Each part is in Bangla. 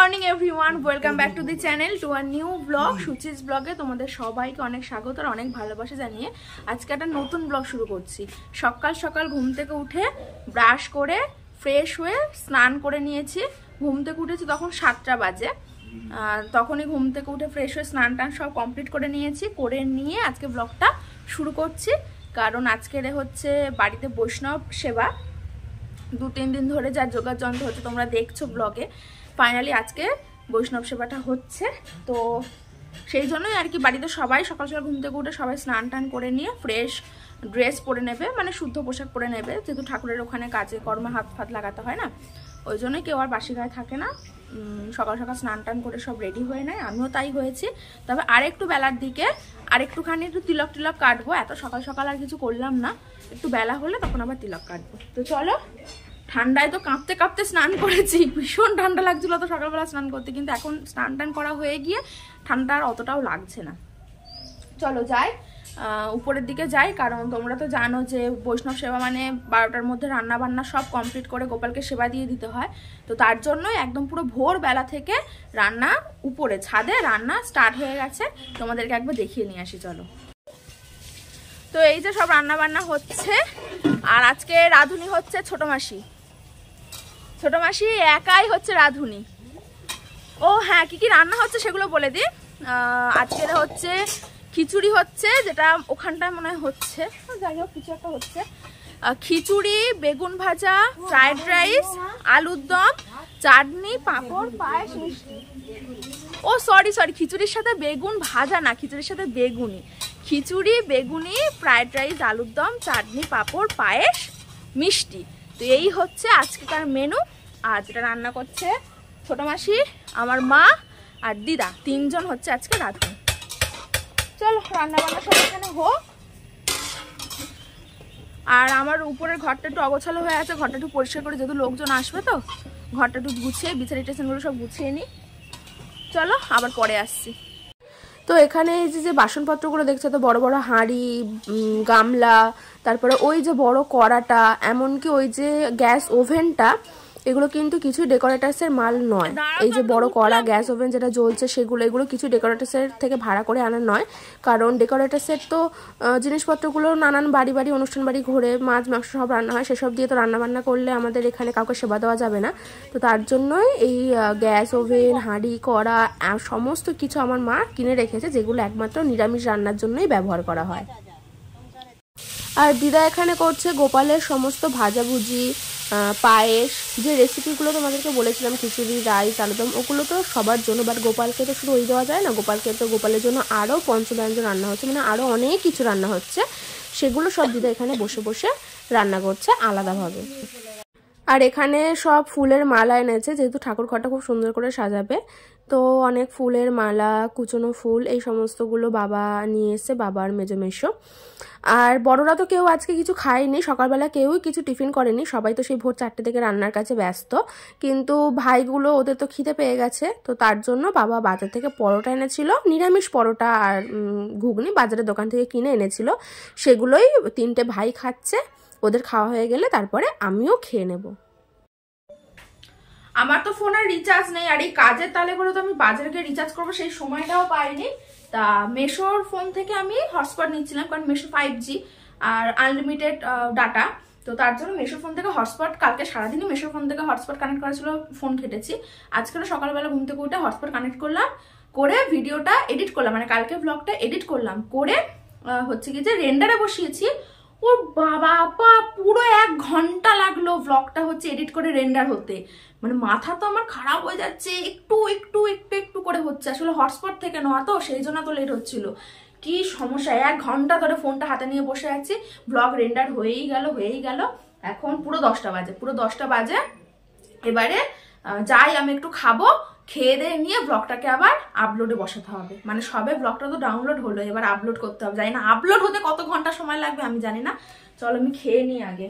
Morning everyone, welcome back to the channel, to a new blog সুচিস ব্লগে। তোমাদের সবাইকে অনেক স্বাগত আর অনেক ভালোবাসা জানিয়ে আজকে একটা নতুন ব্লগ শুরু করছি। সকাল সকাল ঘুম থেকে উঠে ব্রাশ করে ফ্রেশ হয়ে স্নান করে নিয়েছি। ঘুম থেকে উঠেছি তখন 7টা বাজে। তখনই ঘুম থেকে উঠে ফ্রেশ হয়ে স্নান টান সব কমপ্লিট করে নিয়েছি। করে নিয়ে আজকে ব্লগটা শুরু করছি, কারণ আজকের হচ্ছে বাড়িতে বৈষ্ণব সেবা। 2-3 দিন ধরে যার যোগার যন্ত্র হচ্ছে তোমরা দেখছো ব্লগে। ফাইনালি আজকে বৈষ্ণব সেবাটা হচ্ছে, তো সেই জন্যই আর কি বাড়িতে সবাই সকাল সকাল ঘুম থেকে উঠে সবাই স্নান টান করে নিয়ে ফ্রেশ ড্রেস পরে নেবে, মানে শুদ্ধ পোশাক পরে নেবে, যেহেতু ঠাকুরের ওখানে কাজে কর্মে হাত ফাত লাগাতে হয় না, ওই জন্যই কেউ আর বাসি গায়ে থাকে না। সকাল সকাল স্নান টান করে সব রেডি হয়ে নেয়, আমিও তাই হয়েছি। তবে আরেকটু বেলার দিকে আরেকটুখানি একটু তিলক টিলক কাটবো। এত সকাল সকাল আর কিছু করলাম না, একটু বেলা হলে তখন আবার তিলক কাটবো। তো চলো, ঠান্ডায় তো কাঁপতে কাঁপতে স্নান করেছি, ভীষণ ঠান্ডা লাগছিল তো সকালবেলা স্নান করতে, কিন্তু এখন স্নান টান করা হয়ে গিয়ে ঠান্ডা আর অতটাও লাগছে না। চলো যাই, উপরের দিকে যাই, কারণ তোমরা তো জানো যে বৈষ্ণব সেবা মানে 12টার মধ্যে রান্না বান্না সব কমপ্লিট করে গোপালকে সেবা দিয়ে দিতে হয়। তো তার জন্যই একদম পুরো ভোরবেলা থেকে রান্না উপরে ছাদে রান্না স্টার্ট হয়ে গেছে। তোমাদেরকে একবার দেখিয়ে নিয়ে আসি চলো। তো এই যে সব রান্না বান্না হচ্ছে, আর আজকে রাঁধুনি হচ্ছে ছোট মাসি। ছোট মাসি একাই হচ্ছে রাঁধুনি। ও হ্যাঁ, কি কি রান্না হচ্ছে সেগুলো বলে দিই। আজকে হচ্ছে খিচুড়ি হচ্ছে, যেটা ওখানটায় মনে হয় হচ্ছে, যাই হোক কিছু একটা হচ্ছে। খিচুড়ি, বেগুন ভাজা, ফ্রাইড রাইস, আলুর দম, চাটনি, পাঁপড়, পায়েস, মিষ্টি। ও সরি, খিচুড়ির সাথে বেগুন ভাজা না, খিচুড়ির সাথে বেগুনি। খিচুড়ি, বেগুনি, ফ্রাইড রাইস, আলুর দম, চাটনি, পাঁপড়, পায়েস, মিষ্টি। তো এই হচ্ছে আজকেকার মেনু। আর যেটা রান্না করছে ছোট মাসি, আমার মা আর দিদা, 3 জন হচ্ছে আজকে রাঁধুনি। চলো রান্না বান্না সব এখানে হোক। আর আমার উপরের ঘরটা একটু অগোছালো হয়ে আছে, ঘরটা একটু পরিষ্কার করে, যেহেতু লোকজন আসবে তো ঘরটা একটু গুছিয়ে বিছানা টেছানগুলো সব গুছিয়ে নিই। চলো আবার পরে আসছি। তো এখানে এই যে বাসনপত্রগুলো দেখছো, তো বড় বড় হাঁড়ি, গামলা, তারপরে ওই যে বড় কড়াটা, এমনকি ওই যে গ্যাস ওভেনটা, এগুলো কিন্তু কিছু ডেকোরেটার্সের মাল নয়। এই যে বড় কড়া, গ্যাস ওভেন যেটা জ্বলছে সেগুলো, এগুলো কিছু ডেকোরেটার্সের থেকে ভাড়া করে আনা নয়। কারণ ডেকোরেটার্সের তো জিনিসপত্রগুলো নানান বাড়ি বাড়ি অনুষ্ঠান বাড়ি ঘুরে মাছ মাংস সব রান্না হয়, সেসব দিয়ে তো রান্না বান্না করলে আমাদের এখানে কাউকে সেবা দেওয়া যাবে না। তো তার জন্যই এই গ্যাস ওভেন, হাঁড়ি, কড়া সমস্ত কিছু আমার মা কিনে রেখেছে, যেগুলো একমাত্র নিরামিষ রান্নার জন্যই ব্যবহার করা হয়। আর দিদা এখানে করছে গোপালের সমস্ত ভাজাভুজি, পায়েস, যে রেসিপিগুলো তোমাদেরকে বলেছিলাম, খিচুড়ি, রাইস, আলুদম, ওগুলো তো সবার জন্য। বাট গোপালকে তো শুধু ওই দেওয়া যায় না, গোপালের জন্য আরও পঞ্চব্যঞ্জন রান্না হচ্ছে, মানে আরও অনেক কিছু রান্না হচ্ছে। সেগুলো সব দিদা এখানে বসে বসে রান্না করছে আলাদাভাবে। আর এখানে সব ফুলের মালা এনেছে, যেহেতু ঠাকুর ঘরটা খুব সুন্দর করে সাজাবে, তো অনেক ফুলের মালা, কুচনো ফুল, এই সমস্তগুলো বাবা নিয়ে এসছে, বাবার মেজো মেশো। আর বড়রা তো কেউ আজকে কিছু খায়নি, সকালবেলা কেউই কিছু টিফিন করেনি, সবাই তো সেই ভোর 4টে থেকে রান্নার কাছে ব্যস্ত। কিন্তু ভাইগুলো, ওদের তো খিদে পেয়ে গেছে, তো তার জন্য বাবা বাজার থেকে পরোটা এনেছিল, নিরামিষ পরোটা আর ঘুগনি বাজারের দোকান থেকে কিনে এনেছিল। সেগুলোই 3টে ভাই খাচ্ছে, ওদের খাওয়া হয়ে গেলে তারপরে আমিও খেয়ে নেব। আমার তো ফোনের রিচার্জ নেই, আর এই কাজের তালে করে তো আমি বাজারে গিয়ে রিচার্জ করবো সেই সময়টাও পাইনি। তা মেশোর ফোন থেকে আমি হটস্পট নিচ্ছিলাম, কারণ মেশো 5G আর আনলিমিটেড ডাটা, তো তার জন্য মেশোর ফোন থেকে হটস্পট, কালকে সারাদিনই মেশোর ফোন থেকে হটস্পট কানেক্ট করা ছিল, ফোন ঘেটেছি। আজকে সকালবেলা ঘুম থেকে উঠে হটস্পট কানেক্ট করলাম, করে ভিডিওটা এডিট করলাম, মানে কালকে ব্লগটা এডিট করলাম, করে হচ্ছে কি যে রেন্ডারে বসিয়েছি। ও বাবা, পুরো 1 ঘন্টা লাগলো ব্লগটা হচ্ছে এডিট করে রেন্ডার হতে। মানে মাথা তো আমার খারাপ হয়ে যাচ্ছে, একটু একটু একটু একটু করে হচ্ছে, আসলে হটস্পট থেকে নেওয়া তো, সেই জন্য তো লেট হচ্ছিল। কি সমস্যা, 1 ঘন্টা ধরে ফোনটা হাতে নিয়ে বসে আছি, ব্লগ রেন্ডার হয়েই গেল। এখন পুরো 10টা বাজে। এবারে যাই, আমি একটু খাবো, খেয়ে দিয়ে নিয়ে ব্লগটাকে আবার আপলোডে বসাতে হবে। মানে সবে ব্লগটা তো ডাউনলোড হলো, এবার আপলোড করতে হবে। জানি না আপলোড হতে কত ঘন্টা সময় লাগবে, আমি জানি না। চলো আমি খেয়ে নিই আগে,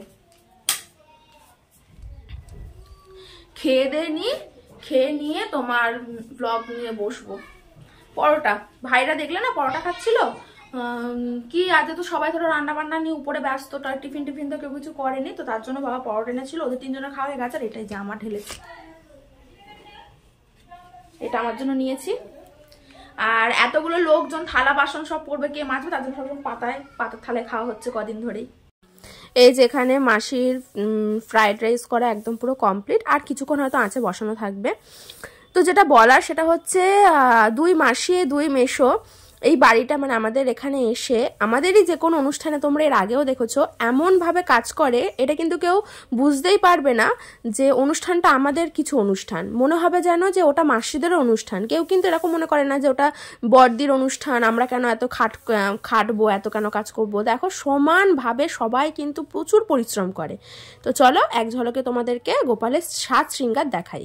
খেয়ে নিয়ে তোমার ব্লগ নিয়ে বসবো। পরোটা, ভাইরা দেখলে না পরোটা খাচ্ছিল, কি আজ তো সবাই ধরো রান্না বান্না নিয়ে উপরে ব্যস্ত, তার টিফিন তো কেউ কিছু করেনি, তো তার জন্য বাবা পরোটা এনেছিল, ওদের 3 জনের খাওয়া হয়ে গেছে। আর এটাই যে আমার ঢেলেছে। এটা আমার জন্য নিয়েছি। আর এতগুলো লোকজন থালা বাসন সব পড়বে, কে মাজবে, তার জন্য সব পাতার থালায় খাওয়া হচ্ছে কদিন ধরেই। এই যেখানে মাসির ফ্রাইড রাইস করা একদম পুরো কমপ্লিট, আর কিছুক্ষণ হয়তো আঁচে বসানো থাকবে। তো যেটা বলার সেটা হচ্ছে 2 মাসি 2 মেশো এই বাড়িটা মানে আমাদের এখানে এসে আমাদেরই যে কোনো অনুষ্ঠানে তোমরা এর আগেও দেখেছো এমনভাবে কাজ করে, এটা কিন্তু কেউ বুঝতেই পারবে না যে অনুষ্ঠানটা আমাদের কিছু অনুষ্ঠান, মনে হবে যেন যে ওটা মাসিদেরও অনুষ্ঠান। কেউ কিন্তু এরকম মনে করে না যে ওটা বড়দির অনুষ্ঠান, আমরা কেন এত খাটবো, এত কেন কাজ করবো। দেখো সমানভাবে সবাই কিন্তু প্রচুর পরিশ্রম করে। তো চলো এক ঝলকে তোমাদেরকে গোপালের 7 শৃঙ্গার দেখাই।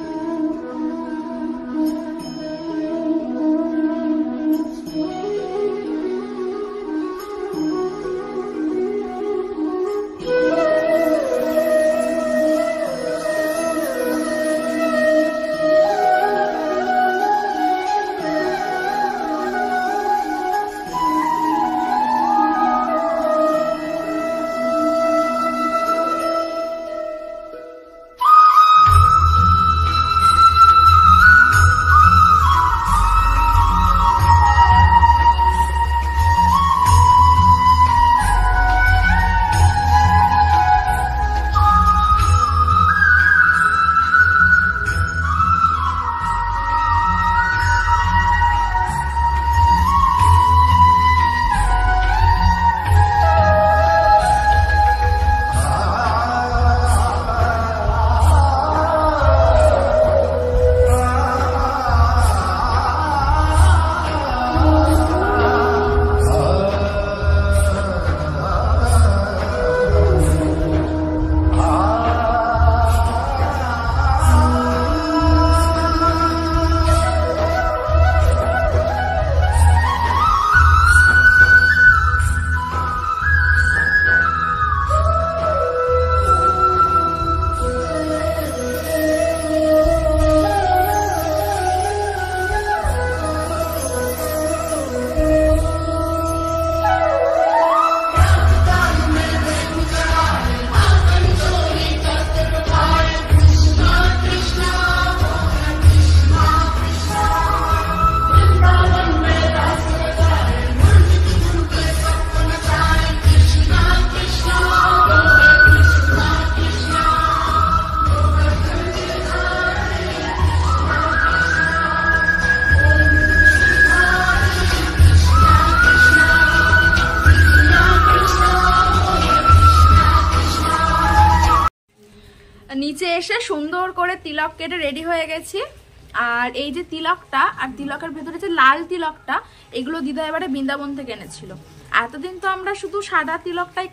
নিচে এসে সুন্দর করে তিলক কেটে রেডি হয়ে গেছি। আর এই যে তিলকটা আর তিলকের ভেতরে যে লাল তিলকটা, এগুলো দিদা এবারে বৃন্দাবন থেকে এনেছিল। এতদিন তো আমরা শুধু সাদা তিলকটাই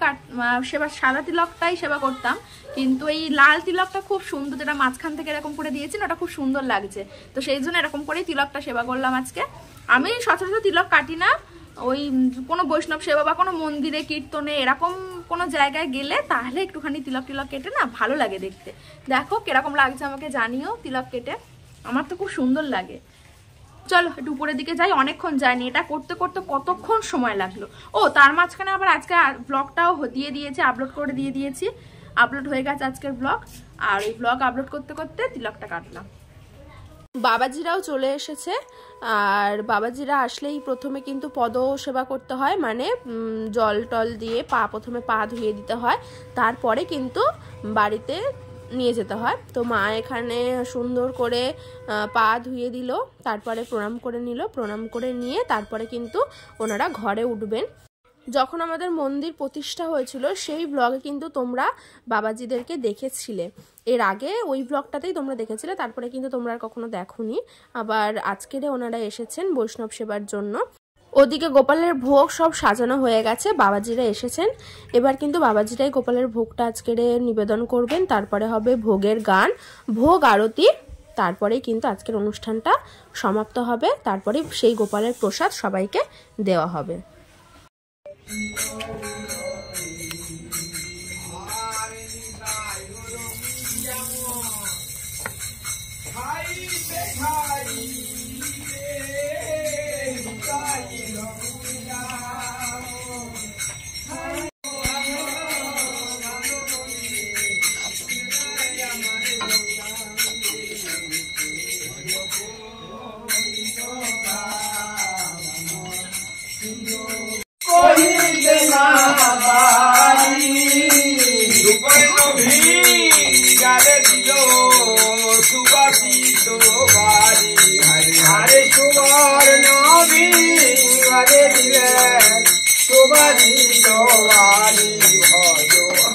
সাদা তিলকটাই সেবা করতাম, কিন্তু এই লাল তিলকটা খুব সুন্দর, যেটা মাঝখান থেকে এরকম করে দিয়েছেন, ওটা খুব সুন্দর লাগছে। তো সেই জন্য এরকম করেই তিলকটা সেবা করলাম আজকে। আমি সচরাচর তিলক কাটি না, ওই কোনো বৈষ্ণব সেবা বা কোনো মন্দিরে কীর্তনে এরকম কোনো জায়গায় গেলে তাহলে একটুখানি তিলক কেটে না ভালো লাগে দেখতে। দেখো কিরকম লাগছে আমাকে জানিও তিলক কেটে, আমার তো খুব সুন্দর লাগে। চলো একটু উপরের দিকে যাই, অনেকক্ষণ যায়নি, এটা করতে করতে কতক্ষণ সময় লাগলো। ও তার মাঝখানে আবার আজকে ব্লগটাও দিয়ে দিয়েছি, আপলোড করে দিয়ে দিয়েছি, আপলোড হয়ে গেছে আজকের ব্লগ। আর এই ব্লগ আপলোড করতে করতে তিলকটা কাটলাম। বাবাজিরাও চলে এসেছে, আর বাবাজিরা আসলেই প্রথমে কিন্তু পদ সেবা করতে হয়, মানে জল টল দিয়ে প্রথমে পা ধুয়ে দিতে হয়, তারপরে কিন্তু বাড়িতে নিয়ে যেতে হয়। তো মা এখানে সুন্দর করে পা ধুয়ে দিল, তারপরে প্রণাম করে নিল, প্রণাম করে নিয়ে তারপরে কিন্তু ওনারা ঘরে উঠবেন। যখন আমাদের মন্দির প্রতিষ্ঠা হয়েছিল সেই ব্লগে কিন্তু তোমরা বাবাজিদেরকে দেখেছিলে, এর আগে ওই ব্লগটাতেই তোমরা দেখেছিলে, তারপরে কিন্তু তোমরা আর কখনো দেখোনি। আবার আজকেরে ওনারা এসেছেন বৈষ্ণব সেবার জন্য। ওদিকে গোপালের ভোগ সব সাজানো হয়ে গেছে, বাবাজিরা এসেছেন, এবার কিন্তু বাবাজিরাই গোপালের ভোগটা আজকেরে নিবেদন করবেন, তারপরে হবে ভোগের গান, ভোগ আরতি, তারপরেই কিন্তু আজকের অনুষ্ঠানটা সমাপ্ত হবে, তারপরে সেই গোপালের প্রসাদ সবাইকে দেওয়া হবে। তোবারি হরে হরে সুবর্ণ হরে দিলে তোবারি তোবারি ভজ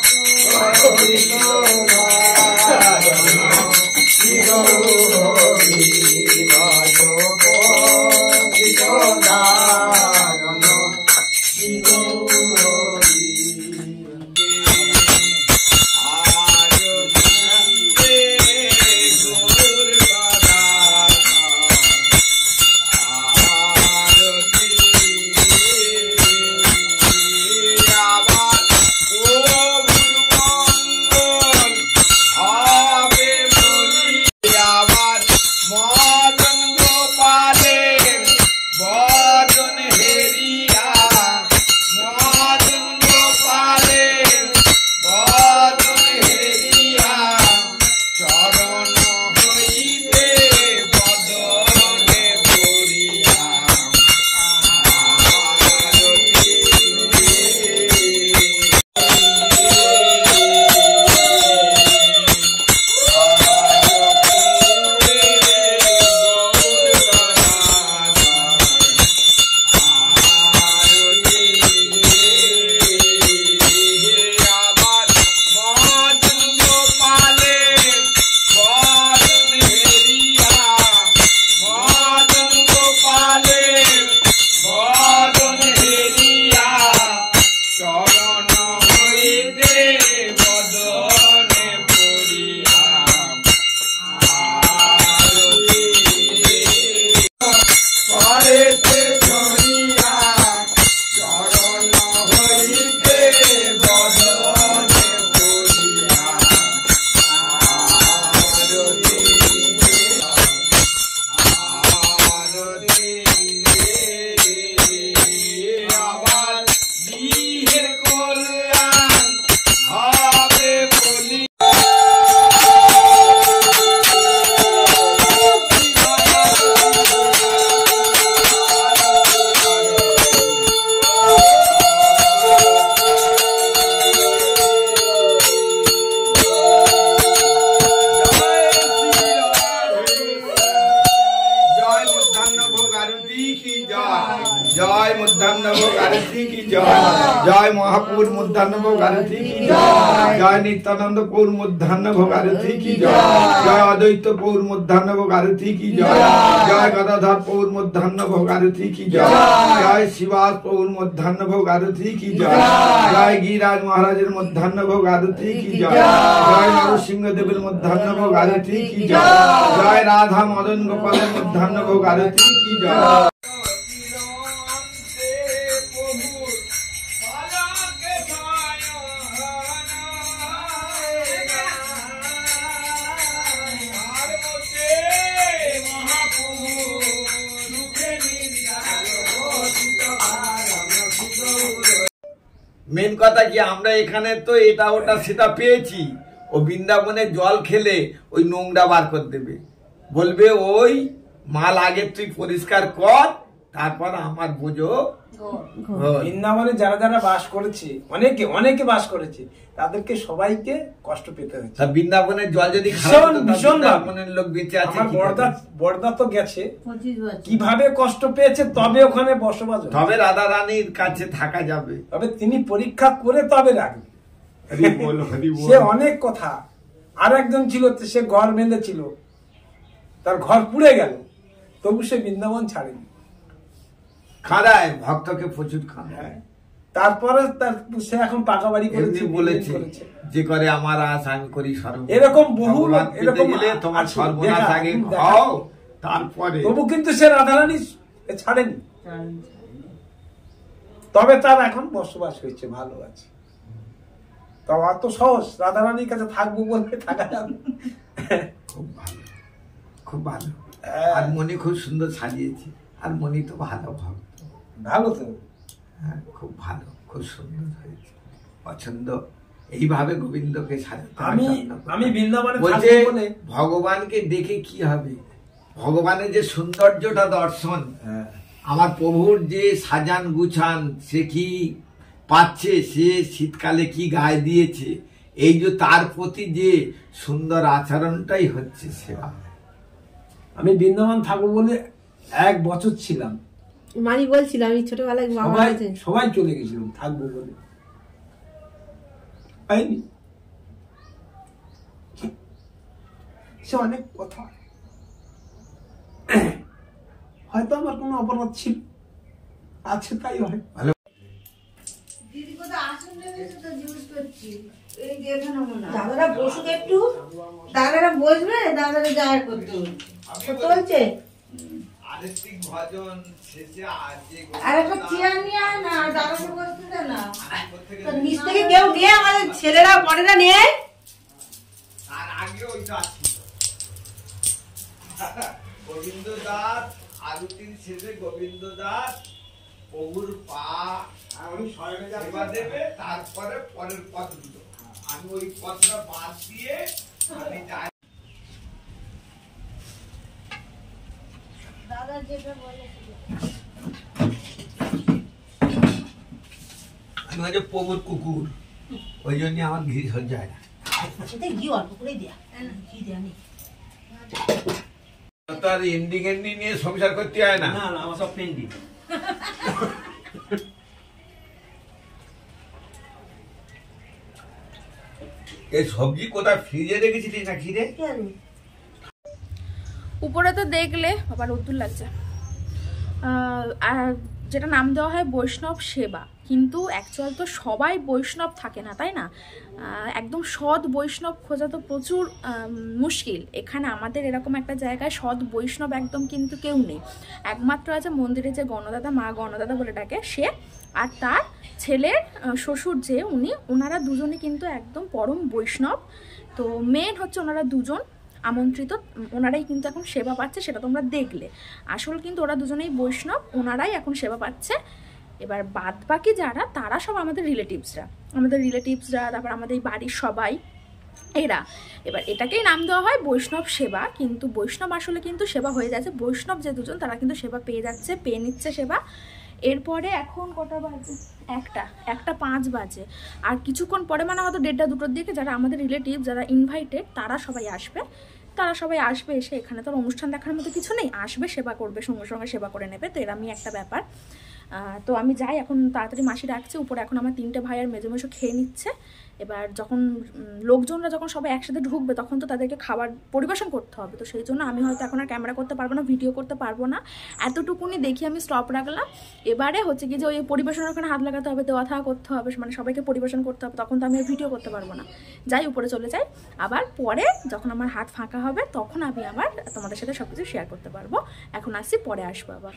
जय मुद्दान्नभोग आरती की जय। जय महापुर मुद्दान्नभोग आरती की जय। जय नित्यानंद पौर मुद्दान्नभोग आरती की जय। जय अद्वैत पौर मुद्दान्नभोग आरती की जय। जय गदाधर पौर मुद्दान्नभोग आरती की जय। जय शिवास पौर मुद्दान्नभोग आरती की जय। जय गिरिराज महाराजेर मुद्दान्नभोग आरती की जय। जय नरसिंह देवेर मुद्दान्नभोग आरती की जय। जय राधा मदन गोपालेर मुद्दान्नभोग आरती की जय। मेन कथा कि আমরা এখানে তো এটা ওটা সেটা পেয়েছি, ও বৃন্দাবনে জল খেলে ওই নোংরা বার করে দেবে, বলবে ওই মাল আগে তুই পরিষ্কার কর তারপর আমার বোঝো। বৃন্দাবনে যারা যারা বাস করেছে, অনেকে অনেকে বাস করেছে, তাদেরকে সবাইকে কষ্ট পেতে হয়েছে। বৃন্দাবনের জল যদি বৃন্দাবনের লোক বেঁচে আছে, বর্দা তো গেছে, কিভাবে কষ্ট পেয়েছে, তবে ওখানে বসবাস, তবে রাধা রানীর কাছে থাকা যাবে, তবে তিনি পরীক্ষা করে তবে রাখবে। সে অনেক কথা। আর একজন ছিল, সে ঘর বেঁধেছিল, তার ঘর পুড়ে গেল, তবু সে বৃন্দাবন ছাড়েনি। খাড়ায় ভক্তকে প্রচুর খাড়ায়। তারপরে সে এখন পাকা বাড়ি করেছে, বলেছে যে করে আমার আশ আমি করি সর্ব। এরকম বহু এরকম তোমার সর্বনাশ আগে খাও, তারপরে। তবু কিন্তু সে রাধারানী ছাড়েনি, তবে তার এখন বসবাস হয়েছে, ভালো আছে। তো অত সহজ রাধারানীর কাছে থাকবো বলতে থাকা যাবে। খুব ভালো, খুব ভালো। আর মনি খুব সুন্দর সাজিয়েছে, আর মনি তো ভালো ভক্ত, ভালো তো, হ্যাঁ খুব ভালো, খুব সুন্দর হয়েছে, পছন্দ। এইভাবে গোবিন্দকে সাজাতে। আমি বৃন্দাবনে বলছে ভগবানকে দেখে কি হবে, ভগবানের যে সৌন্দর্যটা দর্শন, আমার প্রভুর যে সাজান গুছান, সে কি পাচ্ছে, সে শীতকালে কি গায়ে দিয়েছে, এই যে তার প্রতি যে সুন্দর আচরণটাই হচ্ছে সেবা। আমি বৃন্দাবন থাকবো বলে 1 বছর ছিলাম। মানি বলছিল আমি ছোটবেলায় সবাই চলে গেছিলাম থাকবো বলে, পাইনি। সে অনেক কথা, হয়তো আমার কোনো অপরাধ ছিল, আছে তাই হয়। দাদারা বসুক একটু, দাদারা বসবে, দাদারা যাওয়ার করতে চলছে। আর একটা চেয়ার নিয়ে আয় না, দাদাকে বসতে দে না। নিচ থেকে কেউ নিয়ে, আমাদের ছেলেরা পড়েরা নিয়ে। আর আগে ওই তো ছিল গোবিন্দ দাস, আরতির ছেলে গোবিন্দ দাস প্রভুর পা সেবা দেবে, তারপরে পরের পথ দিল। আমি ওই পথটা বাদ দিয়ে আমি যাই। দাদা যেটা বলে আমি হচ্ছে প্রভুর কুকুর, ওই জন্য আমার ঘি সহ্য হয় না। সেটা ঘি অল্প করে দেয়া, ঘি দেয়া নেই। তার এন্ডিং নিয়ে সংসার করতে হয় না। না আমার সব পেন্ডিং। এই সবজি কোথায় ফ্রিজে রেখেছিলি নাকি রে? উপরে তো দেখলে বাবা রোদ্দুর লাগছে, আর যেটা নাম দেওয়া হয় বৈষ্ণব সেবা, কিন্তু অ্যাকচুয়াল তো সবাই বৈষ্ণব থাকে না, তাই না? একদম সৎ বৈষ্ণব খোঁজা তো প্রচুর মুশকিল। এখানে আমাদের এরকম একটা জায়গায় সৎ বৈষ্ণব একদম কিন্তু কেউ নেই। একমাত্র আছে মন্দিরে যে গণদাদা, মা গণদাদা বলে ডাকে সে, আর তার ছেলের শ্বশুর যে ওনারা দুজনই কিন্তু একদম পরম বৈষ্ণব। তো মেন হচ্ছে ওনারা দুজন আমন্ত্রিত, ওনারাই কিন্তু এখন সেবা পাচ্ছে, সেটা তোমরা দেখলে। আসল কিন্তু ওরা দুজনেই বৈষ্ণব, ওনারাই এখন সেবা পাচ্ছে। এবার বাদ বাকি যারা, তারা সব আমাদের রিলেটিভসরা, তারপর আমাদের বাড়ির সবাই এরা। এবার এটাকেই নাম দেওয়া হয় বৈষ্ণব সেবা, কিন্তু বৈষ্ণব আসলে কিন্তু সেবা হয়ে যাচ্ছে। বৈষ্ণব যে দুজন তারা কিন্তু সেবা পেয়ে নিচ্ছে সেবা। এরপরে এখন কটা বাজে? 1:05 বাজে। আর কিছুক্ষণ পরে মানে হয়তো 1:30-2টোর দিকে যারা আমাদের রিলেটিভ, যারা ইনভাইটেড, তারা সবাই আসবে। এসে এখানে তো অনুষ্ঠান দেখার মতো কিছু নেই, আসবে সেবা করবে, সঙ্গে সঙ্গে সেবা করে নেবে। তো এরমই একটা ব্যাপার। তো আমি যাই এখন, তাড়াতাড়ি মাসি ডাকছে উপরে। এখন আমার 3টে ভাই আর মেজো মেশো খেয়ে নিচ্ছে। এবার যখন লোকজনরা যখন সবাই একসাথে ঢুকবে তখন তো তাদেরকে খাবার পরিবেশন করতে হবে। তো সেই জন্য আমি হয়তো এখন আর ক্যামেরা করতে পারবো না, ভিডিও করতে পারবো না, এতটুকুনি দেখি আমি স্টপ রাখলাম। এবারে হচ্ছে কি যে ওই পরিবেশনের ওখানে হাত লাগাতে হবে, দেওয়া থাকা করতে হবে, মানে সবাইকে পরিবেশন করতে হবে, তখন তো আমি ভিডিও করতে পারবো না। যাই উপরে চলে যাই, আবার পরে যখন আমার হাত ফাঁকা হবে তখন আমি আবার তোমাদের সাথে সব কিছু শেয়ার করতে পারবো। এখন আসছি, পরে আসবো আবার।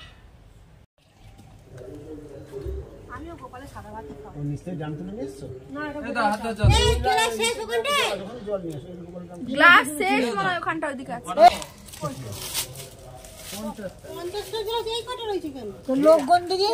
আমিও গোপালে সাদা ভাত খাবো। নিশ্চয়ই জানতে নিয়ে এসছো? না এই গ্লাস শেষ ওখানটা। গ্লাস শেষ মানে ওখানটা ওইদিকে আছে। 50টা গ্লাস এই কটা রয়েছে কেন? তো লোকগণ দিকে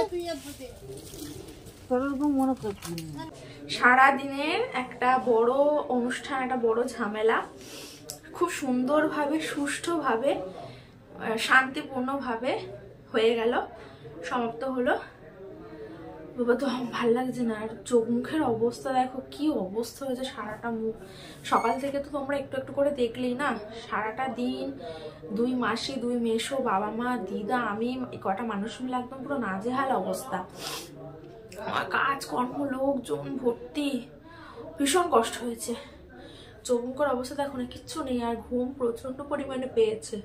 তোরকম মনে করছি। সারা দিনের একটা বড় অনুষ্ঠান, একটা বড় ঝামেলা খুব সুন্দরভাবে, সুষ্ঠুভাবে, শান্তিপূর্ণভাবে হয়ে গেল, সমাপ্ত হলো। বাবা তো ভাল লাগছে না, আর চোখ মুখের অবস্থা দেখো কি অবস্থা হয়েছে। সারাটা মুখ সকাল থেকে তো তোমরা একটু একটু করে দেখলেই না, সারাটা দিন 2 মাসি, 2 মেশো, বাবা মা, দিদা, আমি কটা মানুষ মিলে একদম পুরো নাজেহাল অবস্থা। কাজকর্ম, লোকজন ভর্তি, ভীষণ কষ্ট হয়েছে। চোখ মুখের অবস্থা দেখো না, কিচ্ছু নেই। আর ঘুম প্রচন্ড পরিমাণে পেয়েছে।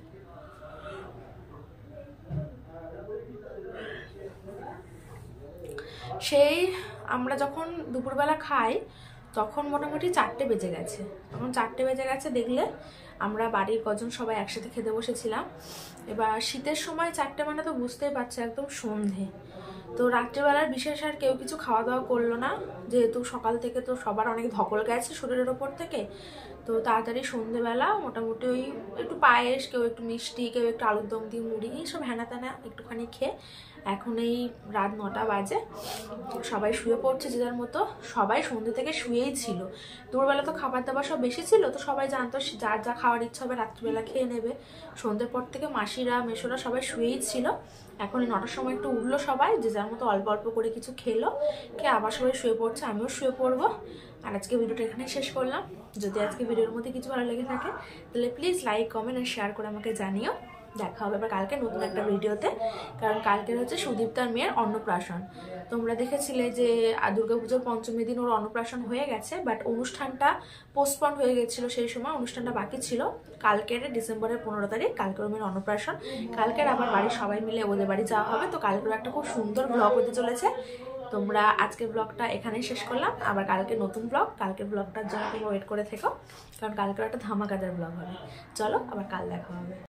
সেই আমরা যখন দুপুরবেলা খাই তখন মোটামুটি 4টে বেজে গেছে। তখন 4টে বেজে গেছে দেখলে আমরা বাড়ির কজন সবাই একসাথে খেতে বসেছিলাম। এবার শীতের সময় 4টে মানে তো বুঝতেই পারছে একদম সন্ধে। তো রাত্রিবেলার বিশেষ আর কেউ কিছু খাওয়া দাওয়া করলো না, যেহেতু সকাল থেকে তো সবার অনেক ধকল গেছে শরীরের ওপর থেকে। তো তাড়াতাড়ি সন্ধেবেলা মোটামুটি ওই একটু পায়েস, কেউ একটু মিষ্টি, কেউ একটু আলুর দম দিয়ে মুড়ি, এইসব হ্যানা ত্যানা একটুখানি খেয়ে এখন এই রাত 9টা বাজে, সবাই শুয়ে পড়ছে যে যার মতো। সবাই সন্ধ্যে থেকে শুয়েই ছিল। দুপুরবেলা তো খাবার দাবার সব বেশি ছিল, তো সবাই জানতো যার যা খাওয়ার ইচ্ছা হবে রাত্রিবেলা খেয়ে নেবে। সন্ধ্যের পর থেকে মাসিরা, মেশোরা সবাই শুয়েই ছিল। এখন 9টার সময় একটু উঠলো সবাই, যে যার মতো অল্প অল্প করে কিছু খেলো, খেয়ে আবার সবাই শুয়ে পড়ছে। আমিও শুয়ে পড়বো। আর আজকে ভিডিওটা এখানে শেষ করলাম। যদি আজকে ভিডিওর মধ্যে কিছু ভালো লেগে থাকে তাহলে প্লিজ লাইক, কমেন্ট আর শেয়ার করে আমাকে জানিও। দেখা হবে আবার কালকে নতুন একটা ভিডিওতে, কারণ কালকের হচ্ছে সুদীপ্তার মেয়ের অন্নপ্রাশন। তোমরা দেখেছিলে যে দুর্গাপুজোর পঞ্চমী দিন ওর অন্নপ্রাশন হয়ে গেছে, বাট অনুষ্ঠানটা পোস্টপন্ড হয়ে গেছিলো, সেই সময় অনুষ্ঠানটা বাকি ছিল। কালকের ডিসেম্বরের 15 তারিখ কালকের ওর মেয়ের অন্নপ্রাশন। কালকের আবার বাড়ির সবাই মিলে ওদের বাড়ি যাওয়া হবে। তো কালকের একটা খুব সুন্দর ব্লগ হতে চলেছে। তোমরা আজকের ব্লগটা এখানেই শেষ করলাম, আবার কালকে নতুন ব্লগ। কালকের ব্লগটার জন্য তোমরা ওয়েট করে থেকো, কারণ কালকের একটা ধামাকাদার ব্লগ হবে। চলো আবার কাল দেখা হবে।